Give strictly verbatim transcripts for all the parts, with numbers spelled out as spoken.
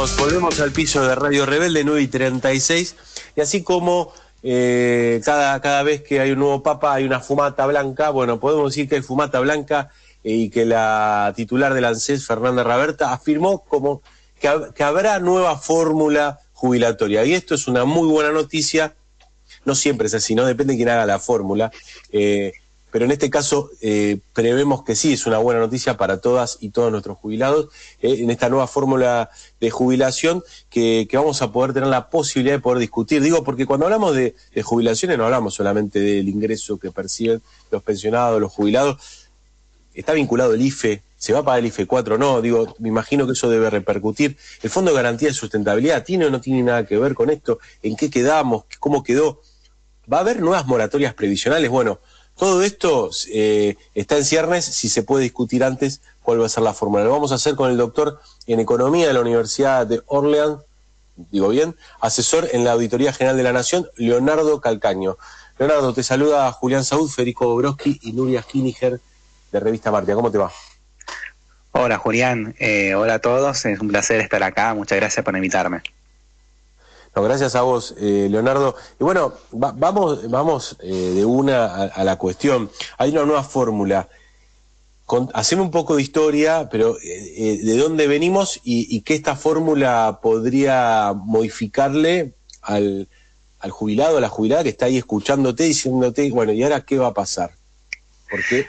volvemos, volvemos al piso de Radio Rebelde, nueve y treinta y seis, y así como eh, cada, cada vez que hay un nuevo papa hay una fumata blanca, bueno, podemos decir que hay fumata blanca eh, y que la titular del ANSES, Fernanda Raberta, afirmó como que, que habrá nueva fórmula jubilatoria, y esto es una muy buena noticia. No siempre es así, ¿no? Depende de quién haga la fórmula, eh, pero en este caso eh, prevemos que sí, es una buena noticia para todas y todos nuestros jubilados, eh, en esta nueva fórmula de jubilación que, que vamos a poder tener la posibilidad de poder discutir. Digo, porque cuando hablamos de, de jubilaciones no hablamos solamente del ingreso que perciben los pensionados, los jubilados, está vinculado el I F E, ¿se va a pagar el I F E cuatro? No, digo, me imagino que eso debe repercutir. ¿El Fondo de Garantía de Sustentabilidad tiene o no tiene nada que ver con esto? ¿En qué quedamos? ¿Cómo quedó? ¿Va a haber nuevas moratorias previsionales? Bueno, todo esto eh, está en ciernes, si se puede discutir antes cuál va a ser la fórmula. Lo vamos a hacer con el doctor en Economía de la Universidad de Orleans, digo bien, asesor en la Auditoría General de la Nación, Leonardo Calcaño. Leonardo, te saluda Julián Saúd, Federico Bobrovsky y Nuria Kiniger de Revista Martia. ¿Cómo te va? Hola Julián, eh, hola a todos, es un placer estar acá, muchas gracias por invitarme. No, gracias a vos, eh, Leonardo. Y bueno, va, vamos, vamos eh, de una a, a la cuestión. Hay una nueva fórmula. Hacemos un poco de historia, pero eh, de dónde venimos y, y qué esta fórmula podría modificarle al, al jubilado, a la jubilada que está ahí escuchándote, diciéndote, bueno, ¿y ahora qué va a pasar? ¿Por qué?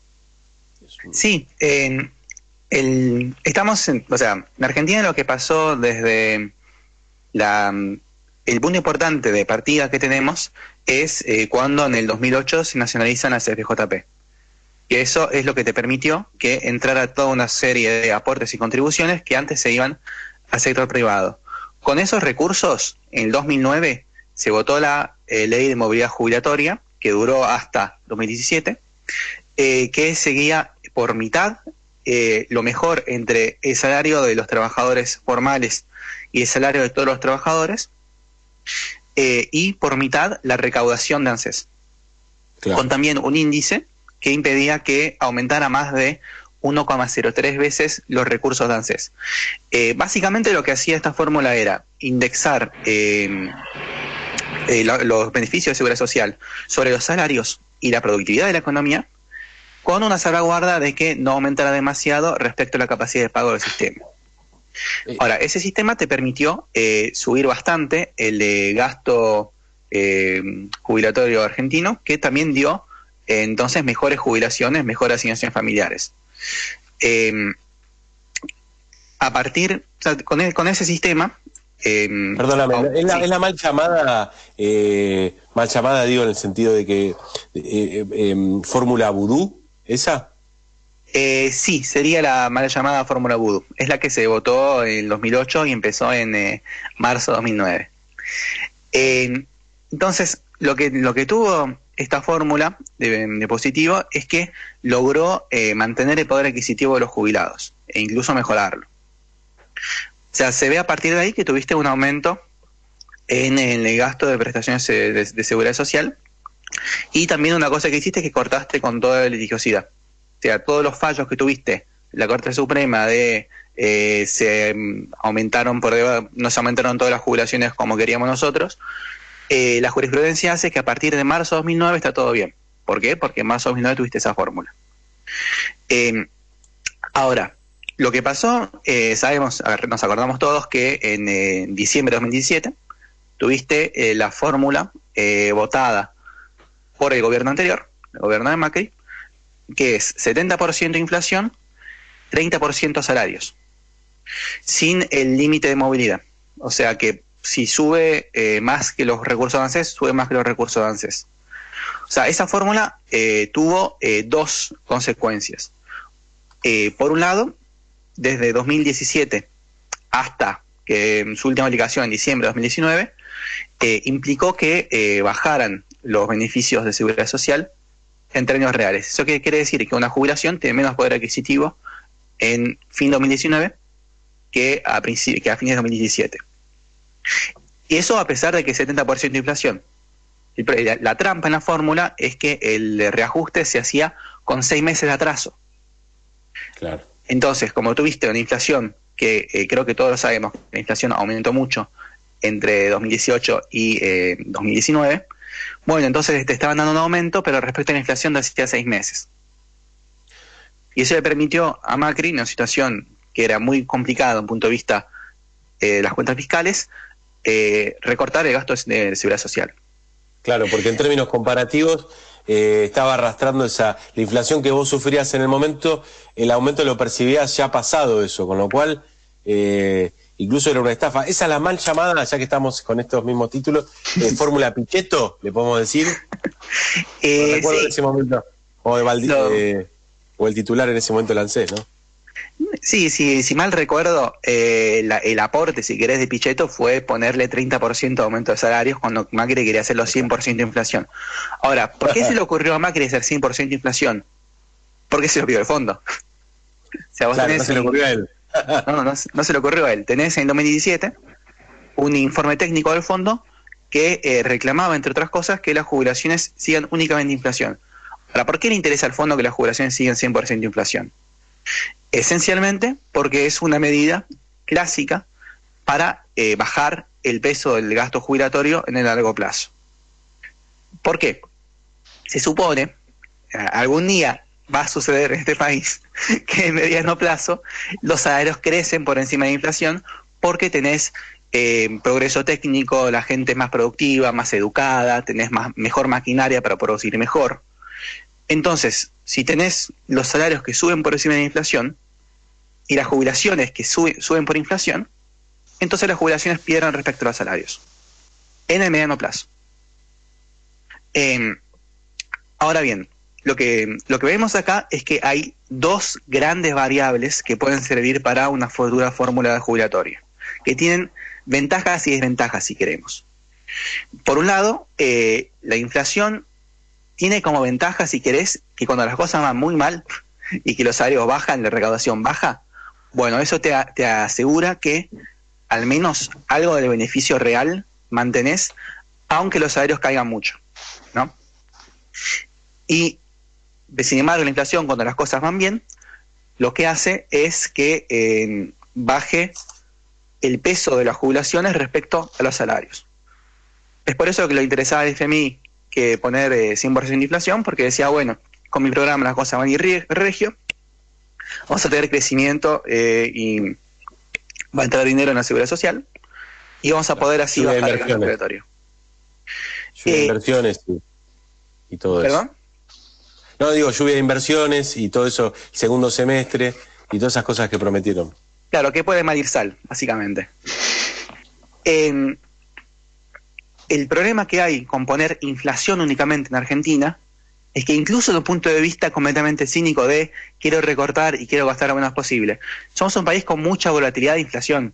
Sí, eh, el, estamos, en, o sea, en Argentina lo que pasó desde la, el punto importante de partida que tenemos es eh, cuando en el dos mil ocho se nacionalizan las C F J P. Y eso es lo que te permitió que entrara toda una serie de aportes y contribuciones que antes se iban al sector privado. Con esos recursos, en el dos mil nueve se votó la eh, ley de movilidad jubilatoria, que duró hasta dos mil diecisiete, eh, que seguía por mitad eh, lo mejor entre el salario de los trabajadores formales y el salario de todos los trabajadores, eh, y por mitad la recaudación de ANSES, claro, con también un índice que impedía que aumentara más de uno coma cero tres veces los recursos de ANSES. Eh, básicamente lo que hacía esta fórmula era indexar eh, eh, lo, los beneficios de seguridad social sobre los salarios y la productividad de la economía, con una salvaguarda de que no aumentara demasiado respecto a la capacidad de pago del sistema. Ahora, ese sistema te permitió eh, subir bastante el eh, gasto eh, jubilatorio argentino, que también dio eh, entonces mejores jubilaciones, mejores asignaciones familiares. Eh, a partir, o sea, con, el, con ese sistema... Eh, Perdóname, oh, es, la, sí. es la mal llamada, eh, mal llamada digo en el sentido de que eh, eh, fórmula vudú, ¿esa? Eh, sí, sería la mal llamada fórmula vudú. Es la que se votó en dos mil ocho y empezó en eh, marzo de dos mil nueve. Eh, entonces, lo que, lo que tuvo esta fórmula de, de positivo es que logró eh, mantener el poder adquisitivo de los jubilados e incluso mejorarlo. O sea, se ve a partir de ahí que tuviste un aumento en el gasto de prestaciones de, de, de seguridad social, y también una cosa que hiciste es que cortaste con toda la litigiosidad. O sea, todos los fallos que tuviste la Corte Suprema de eh, se aumentaron por debajo, no se aumentaron todas las jubilaciones como queríamos nosotros, eh, la jurisprudencia hace que a partir de marzo de dos mil nueve está todo bien. ¿Por qué? Porque en marzo de dos mil nueve tuviste esa fórmula. Eh, ahora, lo que pasó, eh, sabemos, nos acordamos todos que en eh, diciembre de dos mil diecisiete tuviste eh, la fórmula eh, votada por el gobierno anterior, el gobierno de Macri, que es setenta por ciento inflación, treinta por ciento salarios, sin el límite de movilidad. O sea que si sube eh, más que los recursos de ANSES, sube más que los recursos de ANSES. O sea, esa fórmula eh, tuvo eh, dos consecuencias. Eh, por un lado, desde dos mil diecisiete hasta que su última aplicación en diciembre de dos mil diecinueve, eh, implicó que eh, bajaran los beneficios de seguridad social en términos reales. Eso quiere decir que una jubilación tiene menos poder adquisitivo en fin de dos mil diecinueve que a, que a fines de dos mil diecisiete. Y eso a pesar de que setenta por ciento de inflación. La, la trampa en la fórmula es que el reajuste se hacía con seis meses de atraso. Claro. Entonces, como tuviste una inflación que eh, creo que todos lo sabemos, la inflación aumentó mucho entre dos mil dieciocho y eh, dos mil diecinueve. Bueno, entonces te estaban dando un aumento, pero respecto a la inflación de hacía seis meses. Y eso le permitió a Macri, en una situación que era muy complicada desde un punto de vista eh, de las cuentas fiscales, eh, recortar el gasto de seguridad social. Claro, porque en términos comparativos eh, estaba arrastrando esa la inflación que vos sufrías en el momento, el aumento lo percibías ya pasado eso, con lo cual eh, incluso era una estafa. Esa es la mal llamada, ya que estamos con estos mismos títulos, eh, Fórmula Pichetto, le podemos decir. eh, no recuerdo sí. en ese momento, o, de Valdi, No. eh, o el titular en ese momento lancé, ¿no? Sí, sí, si mal recuerdo, eh, la, el aporte, si querés, de Pichetto fue ponerle treinta por ciento de aumento de salarios cuando Macri quería hacerlo cien por ciento de inflación. Ahora, ¿por qué se le ocurrió a Macri hacer cien por ciento de inflación? Porque se lo pidió el fondo. O sea, vos Claro, tenés no se le un- ocurrió a él. no, no, no se le ocurrió a él. Tenés en dos mil diecisiete un informe técnico del fondo que eh, reclamaba, entre otras cosas, que las jubilaciones sigan únicamente de inflación. Ahora, ¿por qué le interesa al fondo que las jubilaciones sigan cien por ciento de inflación? Esencialmente porque es una medida clásica para eh, bajar el peso del gasto jubilatorio en el largo plazo. ¿Por qué? Se supone, eh, algún día va a suceder en este país, que en mediano plazo los salarios crecen por encima de la inflación porque tenés eh, progreso técnico, la gente es más productiva, más educada, tenés más, mejor maquinaria para producir mejor. Entonces, si tenés los salarios que suben por encima de la inflación y las jubilaciones que sube, suben por inflación, entonces las jubilaciones pierden respecto a los salarios en el mediano plazo. Eh, ahora bien, lo que, lo que vemos acá es que hay dos grandes variables que pueden servir para una futura fórmula jubilatoria, que tienen ventajas y desventajas, si queremos. Por un lado, eh, la inflación tiene como ventaja, si querés, que cuando las cosas van muy mal y que los salarios bajan, la recaudación baja, bueno, eso te, te asegura que al menos algo del beneficio real mantenés, aunque los salarios caigan mucho, ¿no? Y, sin embargo, la inflación, cuando las cosas van bien, lo que hace es que eh, baje el peso de las jubilaciones respecto a los salarios. Es por eso que lo interesaba al F M I que poner eh, cien por ciento de inflación, porque decía, bueno, con mi programa las cosas van a ir regio, vamos a tener crecimiento eh, y va a entrar dinero en la seguridad social y vamos a poder así Lluvia de bajar el gasto inversiones. obligatorio. Lluvia de Eh, inversiones y, y todo eso. ¿Perdón? No, digo, lluvia de inversiones y todo eso, segundo semestre y todas esas cosas que prometieron. Claro, que puede mal ir sal, básicamente. Eh, el problema que hay con poner inflación únicamente en Argentina es que incluso desde un punto de vista completamente cínico de quiero recortar y quiero gastar lo menos posible, somos un país con mucha volatilidad de inflación.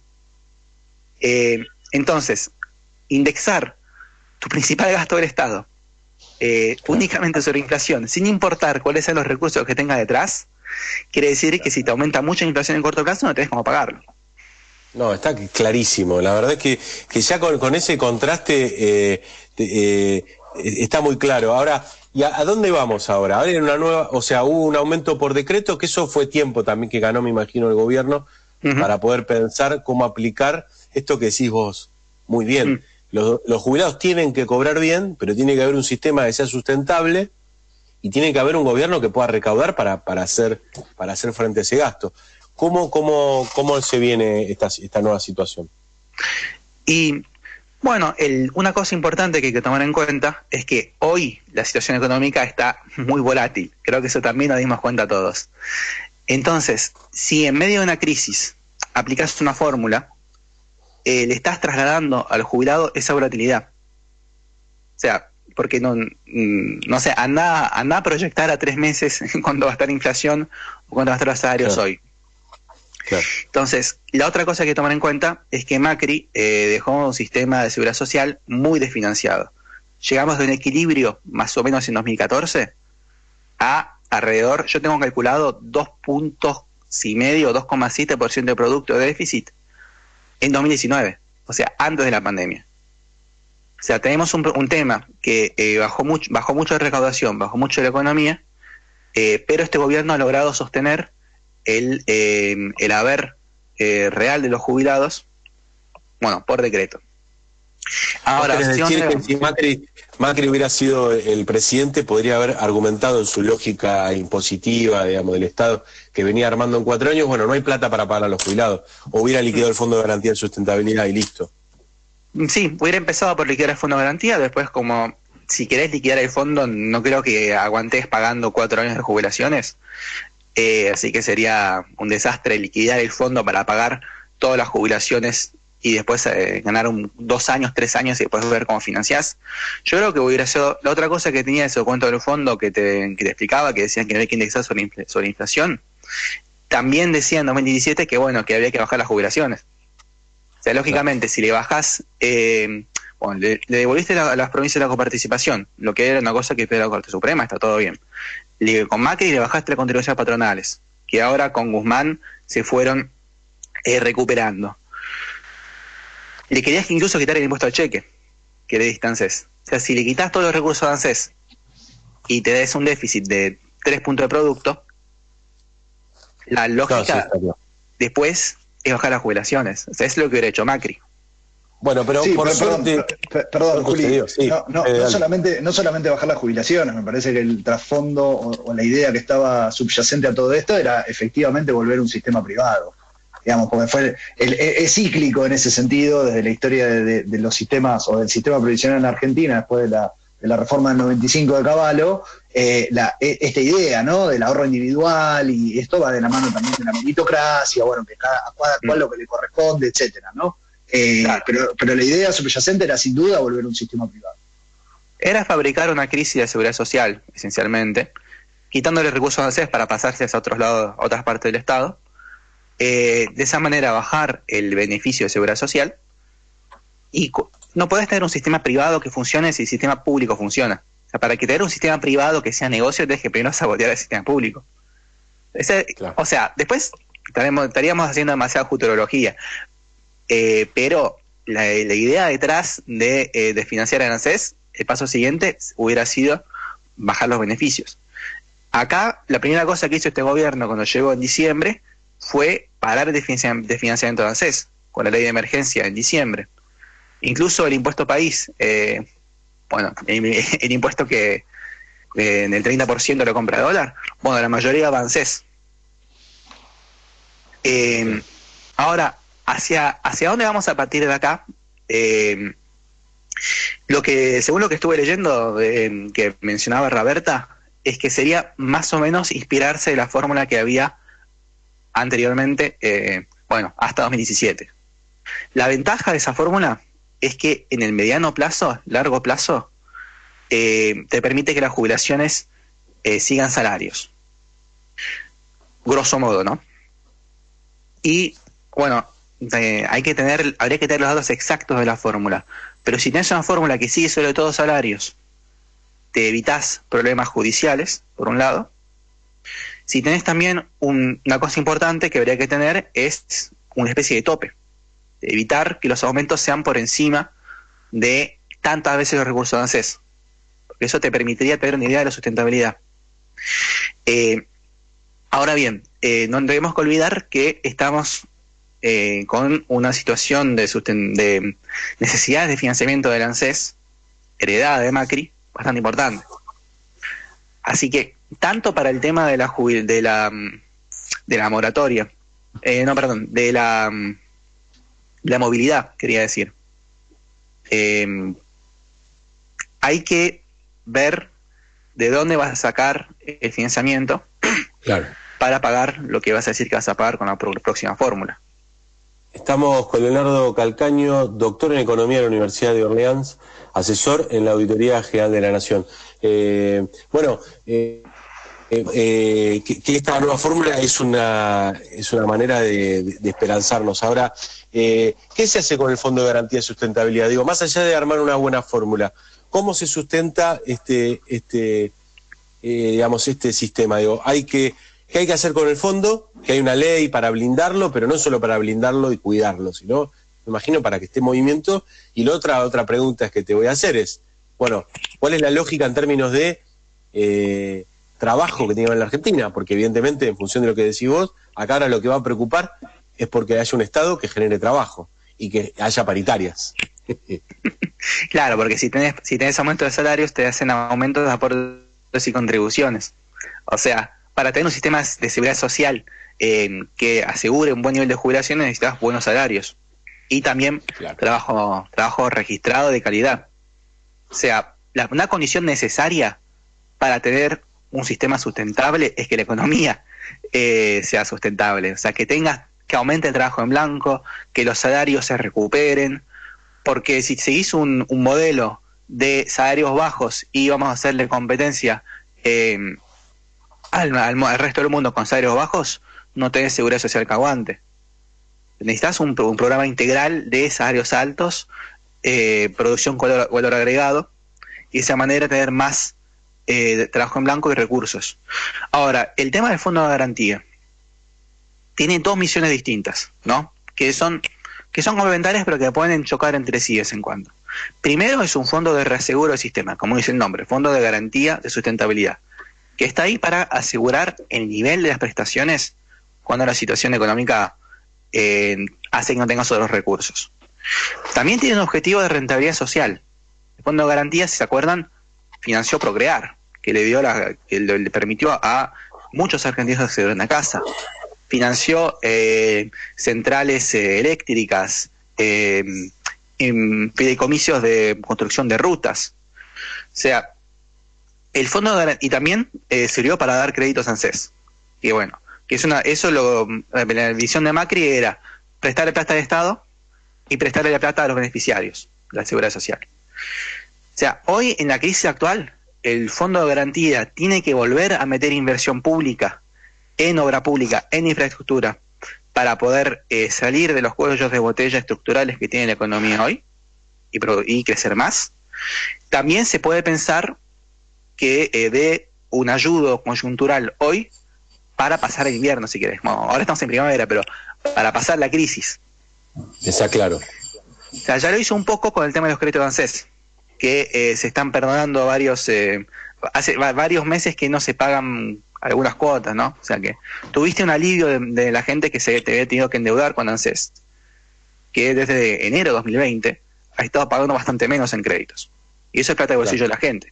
Eh, entonces, indexar tu principal gasto del Estado eh, Claro. únicamente sobre inflación, sin importar cuáles sean los recursos que tenga detrás, quiere decir que si te aumenta mucha inflación en corto plazo no tenés cómo pagarlo. No, está clarísimo. La verdad es que, que ya con, con ese contraste eh, eh, está muy claro. Ahora, ¿y a, a dónde vamos ahora? Ahora en una nueva, o sea, hubo un aumento por decreto, que eso fue tiempo también que ganó, me imagino, el gobierno, Uh-huh. para poder pensar cómo aplicar esto que decís vos muy bien. Uh-huh. Los, los jubilados tienen que cobrar bien, pero tiene que haber un sistema que sea sustentable y tiene que haber un gobierno que pueda recaudar para, para, hacer, para hacer frente a ese gasto. ¿Cómo, cómo, cómo se viene esta, esta nueva situación? Y bueno, el, una cosa importante que hay que tomar en cuenta es que hoy la situación económica está muy volátil. Creo que eso también nos dimos cuenta todos. Entonces, si en medio de una crisis aplicas una fórmula, eh, le estás trasladando al jubilado esa volatilidad. O sea, porque no, no sé, anda, anda a proyectar a tres meses cuándo va a estar la inflación o cuándo va a estar los salarios Claro. hoy. Claro. Entonces, la otra cosa que hay que tomar en cuenta es que Macri eh, dejó un sistema de seguridad social muy desfinanciado. Llegamos de un equilibrio más o menos en dos mil catorce a alrededor, yo tengo calculado dos puntos y medio, dos coma siete por ciento de producto de déficit en dos mil diecinueve, o sea, antes de la pandemia. O sea, tenemos un, un tema que eh, bajó mucho, bajó mucho de recaudación, bajó mucho la economía, eh, pero este gobierno ha logrado sostener el, eh, el haber eh, real de los jubilados, bueno, por decreto. Ahora, ¿querés decir que si Macri, Macri hubiera sido el presidente, podría haber argumentado en su lógica impositiva, digamos, del Estado, que venía armando en cuatro años, bueno, no hay plata para pagar a los jubilados, o hubiera liquidado el Fondo de Garantía de Sustentabilidad y listo? Sí, hubiera empezado por liquidar el Fondo de Garantía, después como si querés liquidar el fondo, no creo que aguantes pagando cuatro años de jubilaciones, eh, así que sería un desastre liquidar el fondo para pagar todas las jubilaciones y después eh, ganar un, dos años, tres años y después ver cómo financiás. Yo creo que hubiera sido la otra cosa que tenía ese cuento del fondo que te, que te explicaba, que decían que no hay que indexar sobre, sobre inflación. También decía en dos mil diecisiete que bueno, que había que bajar las jubilaciones. O sea, lógicamente, si le bajás, eh, bueno, le, le devolviste a las provincias la coparticipación, lo que era una cosa que pedía la Corte Suprema, está todo bien. Le, con Macri le bajaste las contribuciones patronales, que ahora con Guzmán se fueron eh, recuperando. Le querías incluso quitar el impuesto al cheque, que le diste a ANSES. O sea, si le quitas todos los recursos a ANSES y te des un déficit de tres puntos de producto, la lógica no, sí, después es bajar las jubilaciones. O sea, es lo que hubiera hecho Macri. Bueno, pero sí, por pero, suerte... Perdón, perdón Juli, Dios, sí, no, no, eh, no, solamente, no solamente bajar las jubilaciones, me parece que el trasfondo o, o la idea que estaba subyacente a todo esto era efectivamente volver un sistema privado. Digamos, porque fue el, el, es cíclico en ese sentido desde la historia de, de, de los sistemas o del sistema previsional en Argentina después de la, de la reforma del noventa y cinco de Cavallo, eh, la, esta idea, ¿no?, del ahorro individual, y esto va de la mano también de la meritocracia, bueno, que cada, a cada cual lo que le corresponde, etcétera, ¿no? Eh, claro. pero, pero la idea subyacente era sin duda volver un sistema privado. Era fabricar una crisis de seguridad social, esencialmente, quitándole recursos a ANSES para pasarse a otros lados, a otras partes del Estado. Eh, de esa manera bajar el beneficio de seguridad social, y no podés tener un sistema privado que funcione si el sistema público funciona. O sea, para que tener un sistema privado que sea negocio, tenés que primero sabotear el sistema público. Ese, claro. O sea, después estaríamos, estaríamos haciendo demasiada futurología, eh, pero la, la idea detrás de, eh, de financiar a ANSES, el paso siguiente hubiera sido bajar los beneficios. Acá, la primera cosa que hizo este gobierno cuando llegó en diciembre fue parar el financiamiento de ANSES con la ley de emergencia en diciembre. Incluso el impuesto país, eh, bueno, el, el impuesto que eh, en el treinta por ciento lo compra dólar, bueno, la mayoría va a ANSES. Eh, ahora, hacia, ¿hacia dónde vamos a partir de acá? Eh, lo que, según lo que estuve leyendo, eh, que mencionaba Roberta, es que sería más o menos inspirarse de la fórmula que había anteriormente, eh, bueno, hasta dos mil diecisiete. La ventaja de esa fórmula es que en el mediano plazo, largo plazo, eh, te permite que las jubilaciones eh, sigan salarios. Grosso modo, ¿no? Y, bueno, eh, hay que tener, habría que tener los datos exactos de la fórmula. Pero si tenés una fórmula que sigue sobre todo salarios, te evitás problemas judiciales, por un lado. Si tenés también un, una cosa importante que habría que tener es una especie de tope. Evitar que los aumentos sean por encima de tantas veces los recursos de ANSES. Porque eso te permitiría tener una idea de la sustentabilidad. Eh, ahora bien, eh, no tenemos que olvidar que estamos eh, con una situación de, susten de necesidades de financiamiento del ANSES, heredada de Macri, bastante importante. Así que, tanto para el tema de la jubil de la de la moratoria, eh, no, perdón, de la, la movilidad, quería decir, eh, hay que ver de dónde vas a sacar el financiamiento, claro, para pagar lo que vas a decir que vas a pagar con la próxima fórmula. Estamos con Leonardo Calcaño, doctor en Economía de la Universidad de Orleans, asesor en la Auditoría General de la Nación. Eh, bueno, eh, eh, eh, que, que esta nueva fórmula es una es una manera de, de, de esperanzarnos. Ahora, eh, ¿qué se hace con el Fondo de Garantía de Sustentabilidad? Digo, más allá de armar una buena fórmula, ¿cómo se sustenta este este eh, digamos este sistema? Digo, hay que ¿qué hay que hacer con el fondo? Que hay una ley para blindarlo, pero no solo para blindarlo y cuidarlo, sino, me imagino, para que esté en movimiento. Y la otra otra pregunta es que te voy a hacer es, bueno, ¿cuál es la lógica en términos de eh, trabajo que tiene en la Argentina? Porque evidentemente, en función de lo que decís vos, acá ahora lo que va a preocupar es porque haya un Estado que genere trabajo y que haya paritarias. Claro, porque si tenés, si tenés aumento de salarios, te hacen aumento de aportes y contribuciones. O sea, para tener un sistema de seguridad social eh, que asegure un buen nivel de jubilación, necesitas buenos salarios. Y también claro. trabajo, trabajo registrado de calidad. O sea, la, una condición necesaria para tener un sistema sustentable es que la economía eh, sea sustentable. O sea, que tengas, que aumente el trabajo en blanco, que los salarios se recuperen. Porque si seguís un, un modelo de salarios bajos y vamos a hacerle competencia eh, al, al, al resto del mundo con salarios bajos, no tenés seguridad social que aguante. Necesitas un, un programa integral de salarios altos, eh, producción con valor, valor agregado, y de esa manera tener más eh, trabajo en blanco y recursos. Ahora, el tema del fondo de garantía tiene dos misiones distintas, ¿no? Que son... que son complementarias pero que pueden chocar entre sí de vez en cuando. Primero es un fondo de reaseguro del sistema, como dice el nombre, fondo de garantía de sustentabilidad, que está ahí para asegurar el nivel de las prestaciones cuando la situación económica eh, hace que no tengas otros recursos. También tiene un objetivo de rentabilidad social. El fondo de garantía, si se acuerdan, financió Procrear, que le dio la, que le permitió a muchos argentinos acceder a una casa. Financió eh, centrales eh, eléctricas, eh, en fideicomisos de construcción de rutas. O sea, el fondo de garantía, y también eh, sirvió para dar créditos a ANSES. Y bueno, que es una, eso lo, la visión de Macri era prestarle plata al Estado y prestarle la plata a los beneficiarios de la seguridad social. O sea, hoy en la crisis actual, el fondo de garantía tiene que volver a meter inversión pública en obra pública, en infraestructura, para poder eh, salir de los cuellos de botella estructurales que tiene la economía hoy y, pro, y crecer más. También se puede pensar que eh, dé un ayudo coyuntural hoy para pasar el invierno, si querés. Bueno, ahora estamos en primavera, pero para pasar la crisis. Está claro. O sea, ya lo hizo un poco con el tema de los créditos de ANSES, que eh, se están perdonando varios, eh, hace va, varios meses que no se pagan algunas cuotas, ¿no? O sea que tuviste un alivio de, de la gente que se te había tenido que endeudar con ANSES, que desde enero de dos mil veinte ha estado pagando bastante menos en créditos. Y eso es plata de bolsillo claro. de la gente.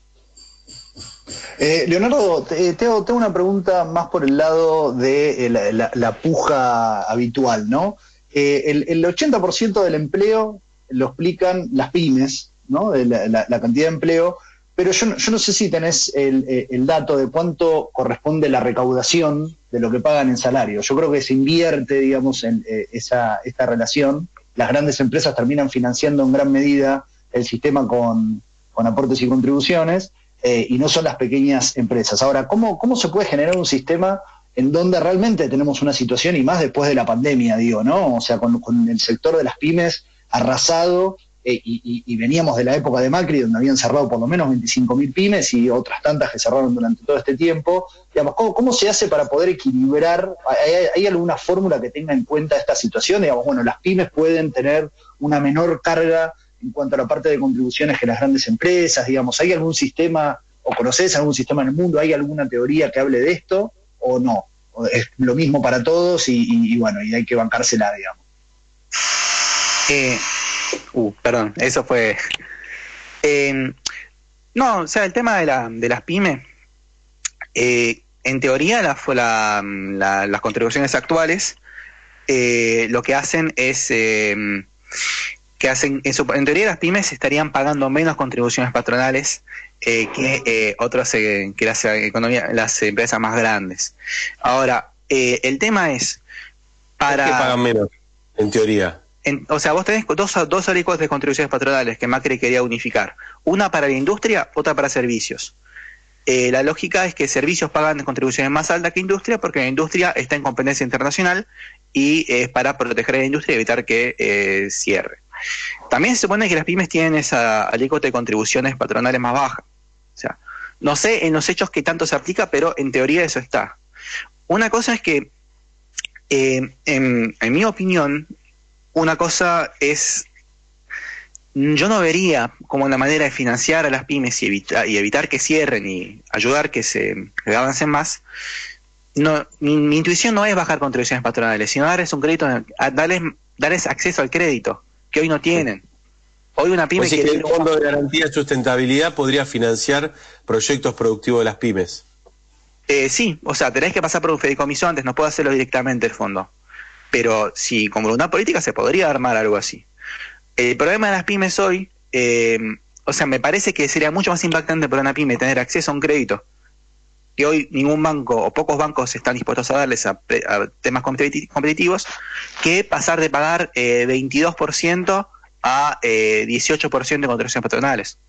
Eh, Leonardo, te, te hago, tengo una pregunta más por el lado de eh, la, la, la puja habitual, ¿no? Eh, el, el ochenta por ciento del empleo lo explican las pymes, ¿no? De la, la, la cantidad de empleo. Pero yo, yo no sé si tenés el, el dato de cuánto corresponde la recaudación de lo que pagan en salario. Yo creo que se invierte, digamos, en eh, esa esta relación. Las grandes empresas terminan financiando en gran medida el sistema con, con aportes y contribuciones, eh, y no son las pequeñas empresas. Ahora, ¿cómo, ¿cómo se puede generar un sistema en donde realmente tenemos una situación, y más después de la pandemia, digo, ¿no? O sea, con, con el sector de las pymes arrasado, Eh, y, y, y veníamos de la época de Macri, donde habían cerrado por lo menos veinticinco mil pymes y otras tantas que cerraron durante todo este tiempo. Digamos, ¿cómo, cómo se hace para poder equilibrar? ¿Hay, hay alguna fórmula que tenga en cuenta esta situación? Digamos, bueno, las pymes pueden tener una menor carga en cuanto a la parte de contribuciones que las grandes empresas, digamos. ¿Hay algún sistema, o conocés algún sistema en el mundo, hay alguna teoría que hable de esto, o no? ¿O es lo mismo para todos y, y, y bueno, y hay que bancársela, digamos? Eh... Uh, perdón, eso fue... Eh, no, o sea, el tema de, la, de las pymes, eh, en teoría la, la, la, las contribuciones actuales eh, lo que hacen es... Eh, que hacen en, su, en teoría las pymes estarían pagando menos contribuciones patronales eh, que eh, otros eh, que las, economía, las empresas más grandes. Ahora, eh, el tema es... para ¿Por qué pagan menos, en teoría? En, o sea, vos tenés dos, dos alícuotas de contribuciones patronales que Macri quería unificar. Una para la industria, otra para servicios. Eh, la lógica es que servicios pagan contribuciones más altas que industria porque la industria está en competencia internacional y es eh, para proteger a la industria y evitar que eh, cierre. También se supone que las pymes tienen esa alícuota de contribuciones patronales más baja. O sea, no sé en los hechos qué tanto se aplica, pero en teoría eso está. Una cosa es que, eh, en, en mi opinión, una cosa es, yo no vería como una manera de financiar a las pymes y, evita, y evitar que cierren y ayudar que se que avancen más, no, mi, mi intuición no es bajar contribuciones patronales, sino darles un crédito, darles, darles acceso al crédito, que hoy no tienen. Hoy una pyme... Así que el Fondo de Garantía de Sustentabilidad podría financiar proyectos productivos de las pymes. Eh, sí, o sea, tenés que pasar por un fideicomiso antes, no puedo hacerlo directamente el fondo. Pero si con voluntad política se podría armar algo así. El problema de las pymes hoy, eh, o sea, me parece que sería mucho más impactante para una pyme tener acceso a un crédito que hoy ningún banco o pocos bancos están dispuestos a darles a, a temas competitivos, que pasar de pagar eh, veintidós por ciento a eh, dieciocho por ciento de contribuciones patronales.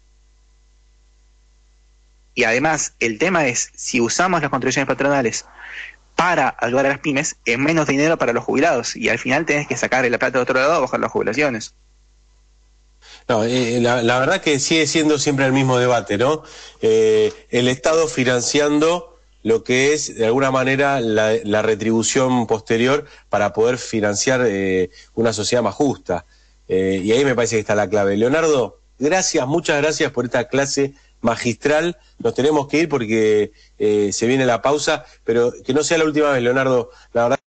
Y además, el tema es, si usamos las contribuciones patronales para ayudar a las pymes, es menos dinero para los jubilados. Y al final tenés que sacar la plata de otro lado a bajar las jubilaciones. No, eh, la, la verdad que sigue siendo siempre el mismo debate, ¿no? Eh, el Estado financiando lo que es, de alguna manera, la, la retribución posterior para poder financiar eh, una sociedad más justa. Eh, y ahí me parece que está la clave. Leonardo, gracias, muchas gracias por esta clase magistral. Nos tenemos que ir porque eh, se viene la pausa, pero que no sea la última vez, Leonardo. La verdad